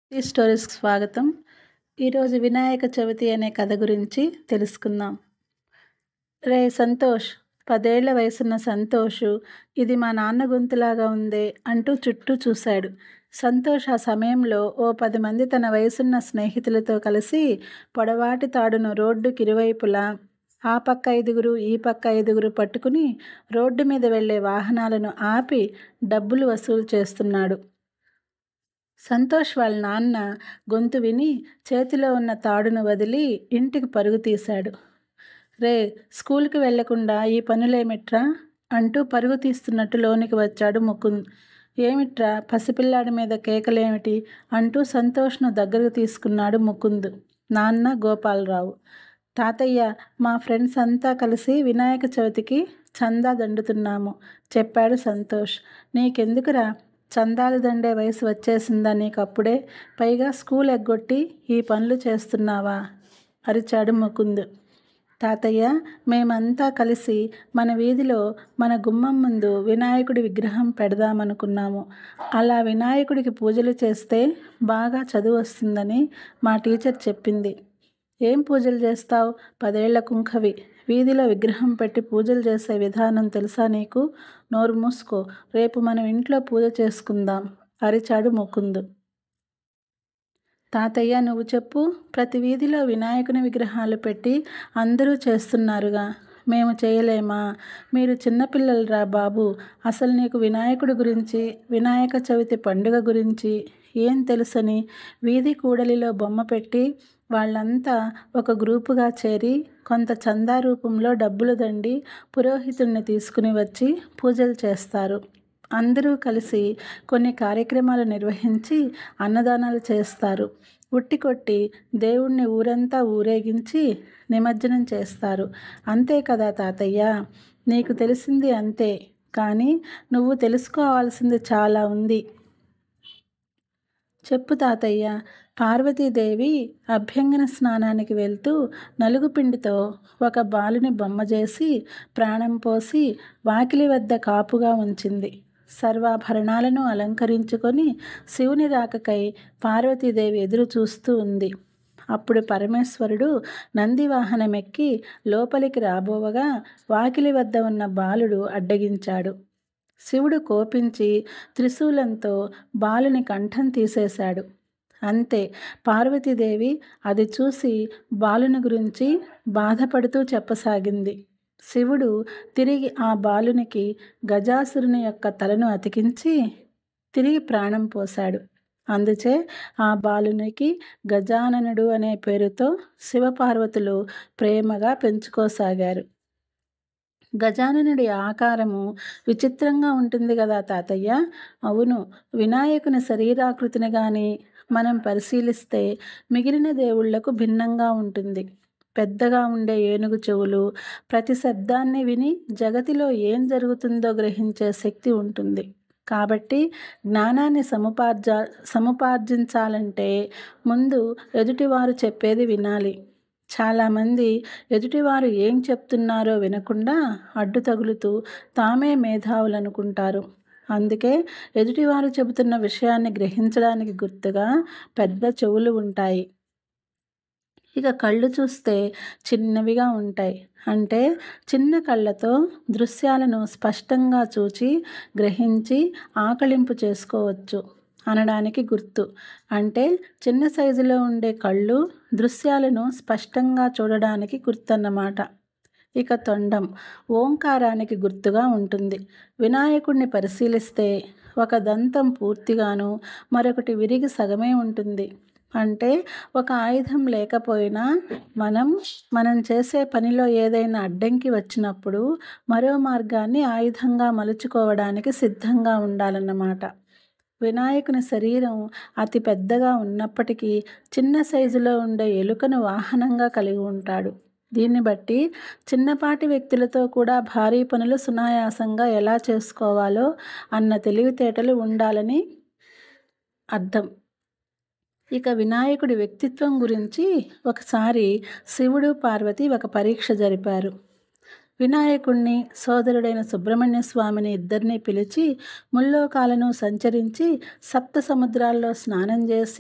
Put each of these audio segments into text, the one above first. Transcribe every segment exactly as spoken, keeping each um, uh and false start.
ఈ స్టోరీస్కి స్వాగతం. ఈరోజు వినాయక చవితి అనే కథ గురించి తెలుసుకుందాం. రే సంతోష్, పదేళ్ల వయసున్న సంతోష్, ఇది మా నాన్న గొంతులాగా ఉందే అంటూ చుట్టూ చూశాడు. సంతోష్ ఆ సమయంలో ఓ పది మంది తన వయసున్న స్నేహితులతో కలిసి పొడవాటి తాడును రోడ్డుకి ఇరువైపులా ఆ పక్క ఐదుగురు ఈ పక్క ఐదుగురు పట్టుకుని రోడ్డు మీద వెళ్లే వాహనాలను ఆపి డబ్బులు వసూలు చేస్తున్నాడు. సంతోష్ వాళ్ళ నాన్న గొంతు విని చేతిలో ఉన్న తాడును వదిలి ఇంటికి పరుగు తీశాడు. రే, స్కూల్కి వెళ్లకుండా ఈ పనులేమిట్రా అంటూ పరుగు తీస్తున్నట్టు లోనికి వచ్చాడు ముకుంద్. ఏమిట్రా, పసిపిల్లాడి మీద కేకలేమిటి అంటూ సంతోష్ను దగ్గరకు తీసుకున్నాడు ముకుంద్. నాన్న గోపాలరావు. తాతయ్య, మా ఫ్రెండ్స్ అంతా కలిసి వినాయక చవితికి చందా దండుతున్నాము చెప్పాడు సంతోష్. నీకెందుకురా, చందాలు దండే వయసు వచ్చేసిందా నీకప్పుడే? పైగా స్కూల్ ఎగ్గొట్టి ఈ పనులు చేస్తున్నావా అరిచాడు ముకుంద్. తాతయ్య, మేమంతా కలిసి మన వీధిలో మన గుమ్మం ముందు వినాయకుడి విగ్రహం పెడదామనుకున్నాము. అలా వినాయకుడికి పూజలు చేస్తే బాగా చదువు వస్తుందని మా టీచర్ చెప్పింది. ఏం పూజలు చేస్తావు? పదేళ్ల కుంకవి, వీధిలో విగ్రహం పెట్టి పూజలు చేసే విధానం తెలుసా నీకు? నోరు మూసుకో, రేపు మనం ఇంట్లో పూజ చేసుకుందాం అరిచాడు ముకుంద్. తాతయ్య, నువ్వు చెప్పు. ప్రతి వీధిలో వినాయకుని విగ్రహాలు పెట్టి అందరూ చేస్తున్నారుగా, మేము చేయలేమా? మీరు చిన్నపిల్లలరా బాబు. అసలు నీకు వినాయకుడి గురించి, వినాయక చవితి పండుగ గురించి ఏం తెలుసని వీధి కూడలిలో బొమ్మ పెట్టి వాళ్ళంతా ఒక గ్రూపుగా చేరి కొంత చందా రూపంలో డబ్బులు దండి పురోహితుడిని తీసుకుని వచ్చి పూజలు చేస్తారు. అందరూ కలిసి కొన్ని కార్యక్రమాలు నిర్వహించి అన్నదానాలు చేస్తారు. ఉట్టి కొట్టి దేవుణ్ణి ఊరంతా ఊరేగించి నిమజ్జనం చేస్తారు. అంతే కదా తాతయ్య, నీకు తెలిసింది అంతే, కానీ నువ్వు తెలుసుకోవాల్సింది చాలా ఉంది. చెప్పు తాతయ్య. పార్వతీదేవి అభ్యంగన స్నానానికి వెళ్తూ నలుగుపిండితో ఒక బాలుని బొమ్మ చేసి ప్రాణం పోసి వాకిలి వద్ద కాపుగా ఉంచింది. సర్వాభరణాలను అలంకరించుకొని శివుని రాకకై పార్వతీదేవి ఎదురు చూస్తూ ఉంది. అప్పుడు పరమేశ్వరుడు నందివాహనమెక్కి లోపలికి రాబోవగా వాకిలి వద్ద ఉన్న బాలుడు అడ్డగించాడు. శివుడు కోపించి త్రిశూలంతో బాలుని కంఠం తీసేశాడు. అంతే. పార్వతీదేవి అది చూసి బాలుని గురించి బాధపడుతూ చెప్పసాగింది. శివుడు తిరిగి ఆ బాలునికి గజాసురుని యొక్క తలను అతికించి తిరిగి ప్రాణం పోశాడు. అందుచే ఆ బాలునికి గజాననుడు అనే పేరుతో శివపార్వతులు ప్రేమగా పెంచుకోసాగారు. గజాననుడి ఆకారము విచిత్రంగా ఉంటుంది కదా తాతయ్య? అవును. వినాయకుని శరీరాకృతిని కానీ మనం పరిశీలిస్తే మిగిలిన దేవుళ్లకు భిన్నంగా ఉంటుంది. పెద్దగా ఉండే ఏనుగు చెవులు, ప్రతి శబ్దాన్ని విని జగతిలో ఏం జరుగుతుందో గ్రహించే శక్తి ఉంటుంది. కాబట్టి జ్ఞానాన్ని సముపార్జ సముపార్జించాలంటే ముందు ఎదుటివారు చెప్పేది వినాలి. చాలామంది ఎదుటివారు ఏం చెప్తున్నారో వినకుండా అడ్డు తగులుతూ తామే మేధావులనుకుంటారు. అందుకే ఎదుటివారు చెబుతున్న విషయాన్ని గ్రహించడానికి గుర్తుగా పెద్ద చెవులు ఉంటాయి. ఇక కళ్ళు చూస్తే చిన్నవిగా ఉంటాయి. అంటే చిన్న కళ్ళతో దృశ్యాలను స్పష్టంగా చూచి గ్రహించి ఆకళింపు చేసుకోవచ్చు అనడానికి గుర్తు. అంటే చిన్న సైజులో ఉండే కళ్ళు దృశ్యాలను స్పష్టంగా చూడడానికి గుర్తన్నమాట. ఇక తొండం ఓంకారానికి గుర్తుగా ఉంటుంది. వినాయకుడిని పరిశీలిస్తే ఒక దంతం పూర్తిగాను మరొకటి విరిగి సగమే ఉంటుంది. అంటే ఒక ఆయుధం లేకపోయినా మనం మనం చేసే పనిలో ఏదైనా అడ్డంకి వచ్చినప్పుడు మరో మార్గాన్ని ఆయుధంగా మలుచుకోవడానికి సిద్ధంగా ఉండాలన్నమాట. వినాయకుని శరీరం అతి పెద్దగా ఉన్నప్పటికీ చిన్న సైజులో ఉండే ఎలుకను వాహనంగా కలిగి ఉంటాడు. దీన్ని బట్టి చిన్నపాటి వ్యక్తులతో కూడా భారీ పనులు సునాయాసంగా ఎలా చేసుకోవాలో అన్న తెలివితేటలు ఉండాలని అర్థం. ఇక వినాయకుడి వ్యక్తిత్వం గురించి ఒకసారి శివుడు పార్వతి ఒక పరీక్ష జరిపారు. వినాయకుణ్ణి, సోదరుడైన సుబ్రహ్మణ్య స్వామిని ఇద్దరినీ పిలిచి ముల్లోకాలను సంచరించి సప్త సముద్రాల్లో స్నానం చేసి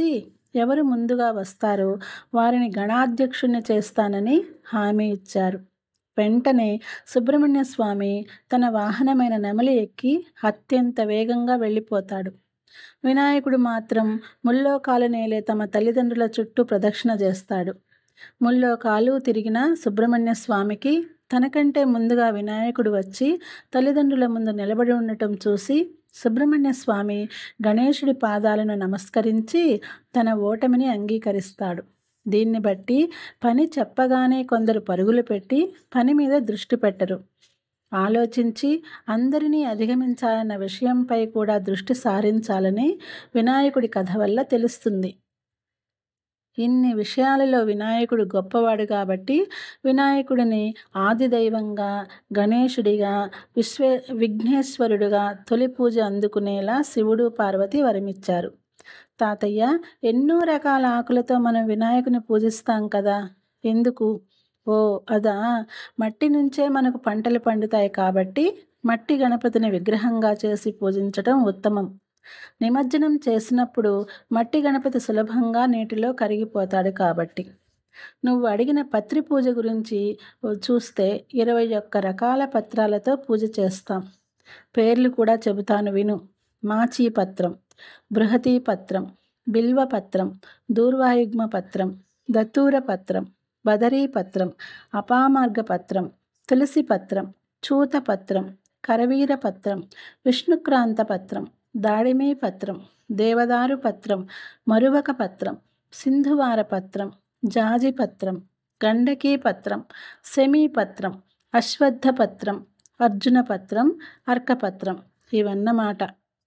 ఎవరు ముందుగా వస్తారో వారిని గణాధ్యక్షుణ్ణి చేస్తానని హామీ ఇచ్చారు. వెంటనే సుబ్రహ్మణ్య స్వామి తన వాహనమైన నెమలి ఎక్కి అత్యంత వేగంగా వెళ్ళిపోతాడు. వినాయకుడు మాత్రం ముల్లోకాలు నేలే తమ తల్లిదండ్రుల చుట్టూ ప్రదక్షిణ చేస్తాడు. ముల్లోకాలు తిరిగిన సుబ్రహ్మణ్య స్వామికి తనకంటే ముందుగా వినాయకుడు వచ్చి తల్లిదండ్రుల ముందు నిలబడి ఉండటం చూసి సుబ్రహ్మణ్య స్వామి గణేశుడి పాదాలను నమస్కరించి తన ఓటమిని అంగీకరిస్తాడు. దీన్ని బట్టి పని చెప్పగానే కొందరు పరుగులు పెట్టి పని మీద దృష్టి పెట్టరు. ఆలోచించి అందరినీ అధిగమించాలన్న విషయంపై కూడా దృష్టి సారించాలని వినాయకుడి కథ వల్ల తెలుస్తుంది. ఇన్ని విషయాలలో వినాయకుడు గొప్పవాడు కాబట్టి వినాయకుడిని ఆదిదైవంగా, గణేశుడిగా, విశ్వే విఘ్నేశ్వరుడుగా తొలి పూజ అందుకునేలా శివుడు పార్వతి వరమిచ్చారు. తాతయ్య, ఎన్నో రకాల ఆకులతో మనం వినాయకుని పూజిస్తాం కదా, ఎందుకు? ఓ అదా, మట్టి నుంచే మనకు పంటలు పండుతాయి కాబట్టి మట్టి గణపతిని విగ్రహంగా చేసి పూజించటం ఉత్తమం. నిమజ్జనం చేసినప్పుడు మట్టి గణపతి సులభంగా నీటిలో కరిగిపోతాడు కాబట్టి. నువ్వు అడిగిన పత్రి పూజ గురించి చూస్తే ఇరవై ఒక్క రకాల పత్రాలతో పూజ చేస్తాం. పేర్లు కూడా చెబుతాను విను. మాచీ పత్రం, బృహతీ పత్రం, బిల్వ పత్రం, దూర్వాయుగ్మ పత్రం, దత్తూర పత్రం, బదరీ పత్రం, అపామార్గ పత్రం, తులసి పత్రం, చూత పత్రం, కరవీర పత్రం, విష్ణుక్రాంత పత్రం, దాడిమీ పత్రం, దేవదారు పత్రం, మరువక పత్రం, సింధువార పత్రం, జాజి పత్రం, గండకీ పత్రం, సెమీ పత్రం, అశ్వత్థ పత్రం, అర్జున పత్రం, అర్కపత్రం ఇవన్నమాట.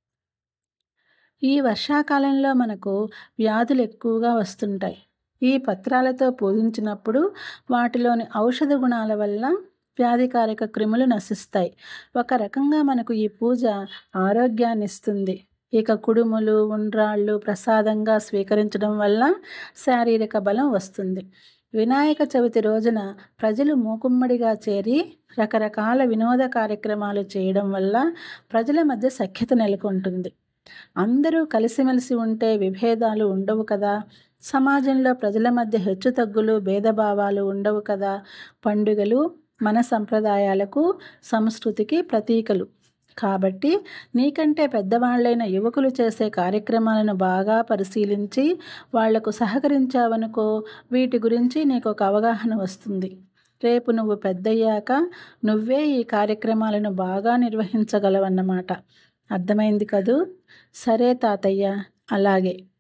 ఈ వర్షాకాలంలో మనకు వ్యాధులు ఎక్కువగా వస్తుంటాయి. ఈ పత్రాలతో పూజించినప్పుడు వాటిలోని ఔషధ గుణాల వల్ల వ్యాధికారక క్రిములు నశిస్తాయి. ఒక రకంగా మనకు ఈ పూజ ఆరోగ్యాన్ని ఇస్తుంది. ఇక కుడుములు, ఉండ్రాళ్ళు ప్రసాదంగా స్వీకరించడం వల్ల శారీరక బలం వస్తుంది. వినాయక చవితి రోజున ప్రజలు మూకుమ్మడిగా చేరి రకరకాల వినోద కార్యక్రమాలు చేయడం వల్ల ప్రజల మధ్య సఖ్యత నెలకొంటుంది. అందరూ కలిసిమెలిసి ఉంటే విభేదాలు ఉండవు కదా. సమాజంలో ప్రజల మధ్య హెచ్చుతగ్గులు, భేదభావాలు ఉండవు కదా. పండుగలు మన సంప్రదాయాలకు, సంస్కృతికి ప్రతీకలు కాబట్టి నీకంటే పెద్దవాళ్ళైన యువకులు చేసే కార్యక్రమాలను బాగా పరిశీలించి వాళ్లకు సహకరించావనుకో, వీటి గురించి నీకు ఒక అవగాహన వస్తుంది. రేపు నువ్వు పెద్దయ్యాక నువ్వే ఈ కార్యక్రమాలను బాగా నిర్వహించగలవన్నమాట. అర్థమైంది కదూ? సరే తాతయ్య, అలాగే.